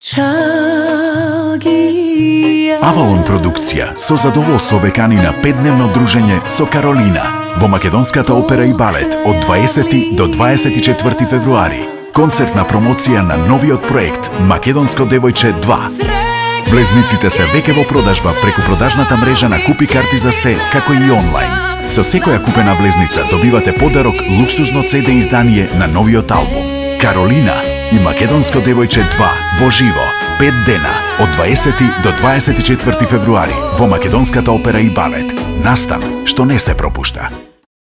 Avalon produkcija со задоволство ве кани на 5-дневно дружење со Каролина во Македонската опера и балет од 20 до 24 февруари. Концертна промоција на новиот проект Македонско девојче 2. Влезниците се веќе во продажба преку продажната мрежа на Купи карти за се, како и онлайн. Со секоја купена влезница добивате подарок луксузно CD издание на новиот албум Каролина и Македонско девојче 2 во живо 5 дена од 20 до 24 февруари во Македонската опера и балет. Настан што не се пропушта.